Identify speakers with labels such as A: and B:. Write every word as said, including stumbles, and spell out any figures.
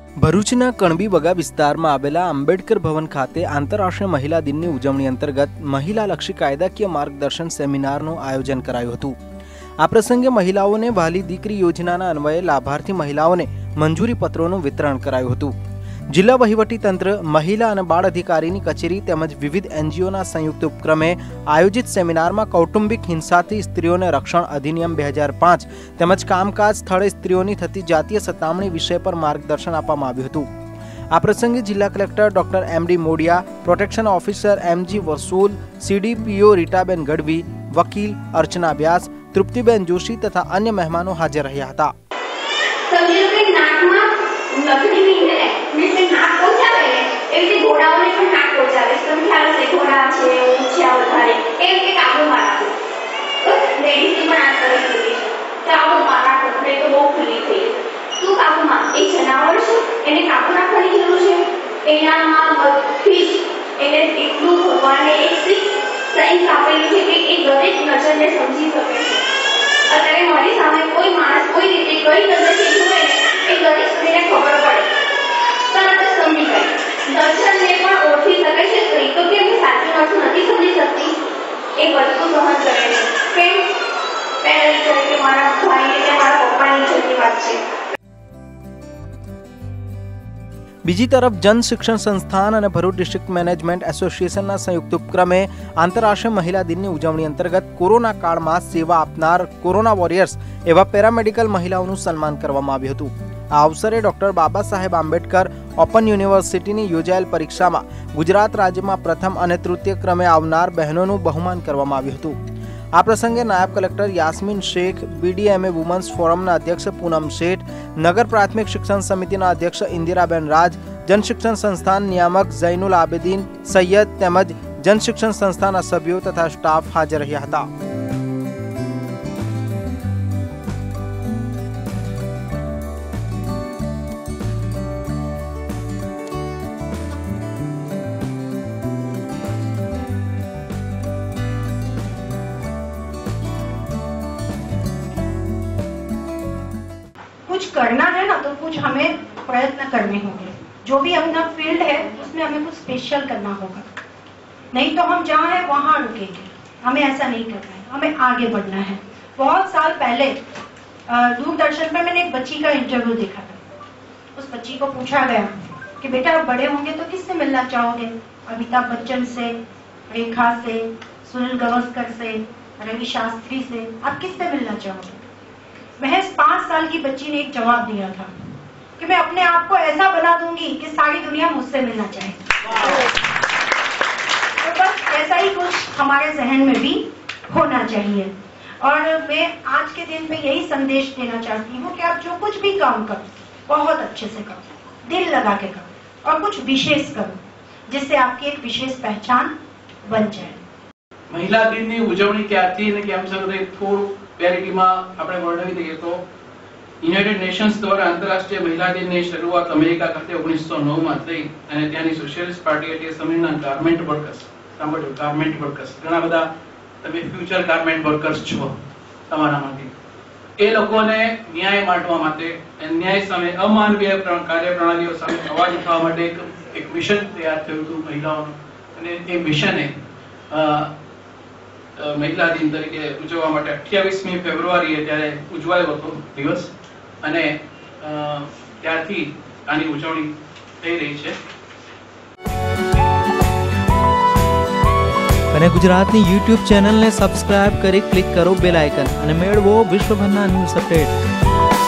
A: ભરૂચના કણબી બગા વિસ્તારમાં આવેલા આંબેડકર ભવન ખાતે આંતરરાષ્ટ્રીય મહિલા દિનની ઉજવણી અંતર્ગત મહિલાલક્ષી કાયદાકીય માર્ગદર્શન સેમિનારનું આયોજન કરાયું હતું। આ પ્રસંગે મહિલાઓને વહાલી દીકરી યોજનાના અન્વયે લાભાર્થી મહિલાઓને મંજૂરી પત્રોનું વિતરણ કરાયું હતું। જિલ્લા વહીવટી તંત્ર, મહિલા અને બાળ અધિકારીની કચેરી તેમજ વિવિધ એનજીઓના સંયુક્ત ઉપક્રમે આયોજિત સેમિનારમાં કૌટુંબિક હિંસાથી સ્ત્રીઓને રક્ષણ અધિનિયમ બે હજાર પાંચ તેમજ કામકાજ સ્થળે સ્ત્રીઓની થતી જાતીય સતામણી વિષય પર માર્ગદર્શન આપવામાં આવ્યું હતું। આ પ્રસંગે જિલ્લા collector doctor M D Modiya, protection officer M G Vasul, CDPO Ritaben Gadhvi, વકીલ अर्चना व्यास, तृप्तिबेन जोशी तथा अन्य मेहमानों हाजर रह्या हता।
B: અત્યારે મારી સામે કોઈ માણસ કોઈ રીતે કઈ નજરથી જુએ ને એ દરેક સ્ત્રીને ખબર પડે તરત જ સમજી જાય। દર્શનને પણ ઓળખી શકે છે સ્ત્રી તો કેમ સાચું નથી નથી સમજી શકતી એ વસ્તુ સહન કરે છે કેમ પહેલા વિચારે કે મારા ભાઈને કે મારા પપ્પાની ઇજ્જતની વાત છે।
A: બીજી તરફ જન શિક્ષણ સંસ્થાન અને ભરૂચ ડિસ્ટ્રિક્ટ મેનેજમેન્ટ એસોસિએશનના સંયુક્ત ઉપક્રમે આંતરરાષ્ટ્રીય મહિલા દિનની ઉજવણી અંતર્ગત કોરોના કાળમાં સેવા આપનાર કોરોના વોરિયર્સ એવા પેરામેડિકલ મહિલાઓનું સન્માન કરવામાં આવ્યું હતું। આ અવસરે ડોક્ટર બાબા સાહેબ આંબેડકર ઓપન યુનિવર્સિટીની યોજાયેલ પરીક્ષામાં ગુજરાત રાજ્યમાં પ્રથમ અને તૃતીય ક્રમે આવનાર બહેનોનું બહુમાન કરવામાં આવ્યું હતું। આ પ્રસંગે નાયબ collector Yasmin Shaikh, BDMA women's ફોરમના અધ્યક્ષ પૂનમ શેઠ, નગર પ્રાથમિક શિક્ષણ સમિતિના અધ્યક્ષ ઇન્દિરાબેન રાજ, જન શિક્ષણ સંસ્થાન નિયામક ઝૈનુલ આબેદીન સૈયદ તેમજ જન શિક્ષણ સંસ્થાના સભ્યો તથા સ્ટાફ હાજર રહ્યા હતા।
C: कुछ करना है ना तो कुछ हमें प्रयत्न करने होंगे। जो भी अपना फील्ड है उसमें हमें कुछ स्पेशल करना होगा, नहीं तो हम जहाँ है वहाँ रुकेंगे। हमें ऐसा नहीं करना है, हमें आगे बढ़ना है। बहुत साल पहले दूरदर्शन पे मैंने एक बच्ची का इंटरव्यू देखा था। उस बच्ची को पूछा गया कि बेटा आप बड़े होंगे तो किससे मिलना चाहोगे? अमिताभ बच्चन से, रेखा से, सुनील गावस्कर से, रवि शास्त्री से, आप किससे मिलना चाहोगे? महज पांच साल की बच्ची ने एक जवाब दिया था कि मैं अपने आप को ऐसा बना दूंगी कि सारी दुनिया मुझसे मिलना चाहे। तो बस ऐसा ही कुछ हमारे जहन में भी होना चाहिए। और मैं आज के दिन में यही संदेश देना चाहती हूँ कि आप जो कुछ भी काम करो बहुत अच्छे से करो, दिल लगा के करो और कुछ विशेष करो जिससे आपकी एक विशेष पहचान बन जाए।
D: महिला दिन की उजवणी क्यारथी ने केम छे थोड़ું क्लैरिटीમાં આપણે વર્ણવી દઈએ તો યુનાઇટેડ નેશન્સ દ્વારા આંતરરાષ્ટ્રીય મહિલા દિનની શરૂઆત અમેરિકા ખાતે ઓગણીસો નવ માં થઈ અને ત્યાંની સોશિયલિસ્ટ પાર્ટી એટલે સમયના ગાર્મેન્ટ વર્કર્સ, સાંભળ્યું ગાર્મેન્ટ વર્કર્સ, ઘણા બધા તમે ફ્યુચર ગાર્મેન્ટ વર્કર્સ છો તમારામાંથી, એ લોકોને ન્યાય માટવા માટે ન્યાય સામે અમાનવીય કાર્યપ્રણાલીઓ સામે અવાજ ઉઠાવવા માટે એક એક મિશન તૈયાર થયું હતું મહિલાઓનું અને એ મિશને महिला दिन तरीके उजववा माटे अठावीसमी फेब्रुआरीए त्यारे उजवायो हतो दिवस अने त्यारथी आनी उजवणी थई रही छे।
A: અને ગુજરાતની યુટ્યુબ ચેનલને સબસ્ક્રાઇબ કરી ક્લિક કરો બેલ આઇકન અને મેળવો વિશ્વભરના ન્યૂઝ અપડેટ।